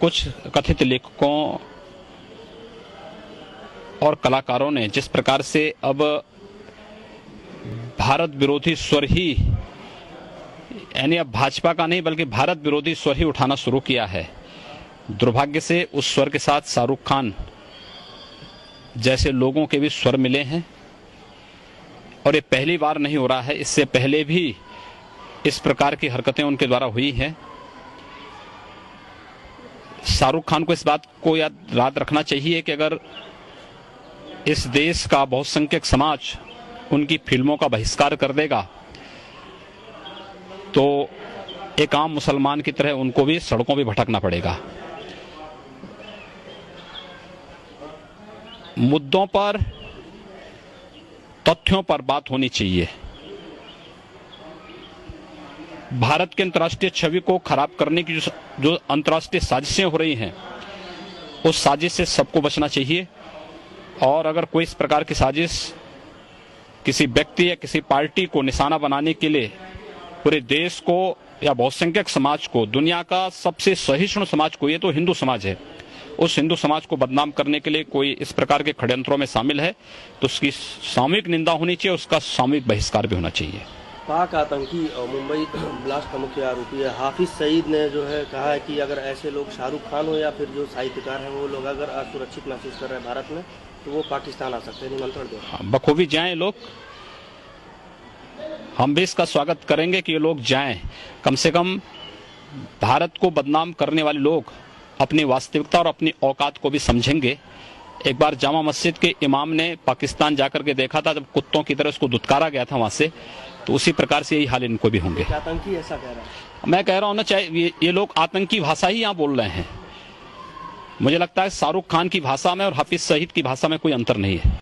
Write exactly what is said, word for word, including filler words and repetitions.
कुछ कथित लेखकों और कलाकारों ने जिस प्रकार से अब भारत विरोधी स्वर ही, यानी अब भाजपा का नहीं बल्कि भारत विरोधी स्वर ही उठाना शुरू किया है, दुर्भाग्य से उस स्वर के साथ शाहरुख खान जैसे लोगों के भी स्वर मिले हैं। और ये पहली बार नहीं हो रहा है, इससे पहले भी इस प्रकार की हरकतें उनके द्वारा हुई हैं। शाहरुख खान को इस बात को याद याद रखना चाहिए कि अगर इस देश का बहुसंख्यक समाज उनकी फिल्मों का बहिष्कार कर देगा तो एक आम मुसलमान की तरह उनको भी सड़कों पे भटकना पड़ेगा। मुद्दों पर, तथ्यों पर बात होनी चाहिए। भारत के अंतर्राष्ट्रीय छवि को खराब करने की जो, जो अंतर्राष्ट्रीय साजिशें हो रही हैं, उस साजिश से सबको बचना चाहिए। और अगर कोई इस प्रकार की साजिश किसी व्यक्ति या किसी पार्टी को निशाना बनाने के लिए पूरे देश को या बहुसंख्यक समाज को, दुनिया का सबसे सहिष्णु समाज को, ये तो हिंदू समाज है, उस हिंदू समाज को बदनाम करने के लिए कोई इस प्रकार के षड्यंत्रों में शामिल है तो उसकी सामूहिक निंदा होनी चाहिए, उसका सामूहिक बहिष्कार भी होना चाहिए। पाक आतंकी और मुंबई ब्लास्ट का मुख्य आरोपी है हाफिज सईद ने जो है कहा है कि अगर ऐसे लोग शाहरुख खान हो या फिर जो साहित्यकार हैं वो लोग अगर असुरक्षित महसूस कर रहे हैं भारत में तो वो पाकिस्तान आ सकते हैं, निमंत्रण दो। हाँ, बखूबी जाएं लोग, हम भी इसका स्वागत करेंगे कि ये लोग जाएं। कम से कम भारत को बदनाम करने वाले लोग अपनी वास्तविकता और अपनी औकात को भी समझेंगे। एक बार जामा मस्जिद के इमाम ने पाकिस्तान जाकर के देखा था, जब कुत्तों की तरह उसको दुत्कारा गया था वहां से, तो उसी प्रकार से यही हाल इनको भी होंगे। आतंकी ऐसा कह रहा है? मैं कह रहा हूं ना, चाहे ये, ये लोग आतंकी भाषा ही यहाँ बोल रहे हैं। मुझे लगता है शाहरुख खान की भाषा में और हाफिज सईद की भाषा में कोई अंतर नहीं है।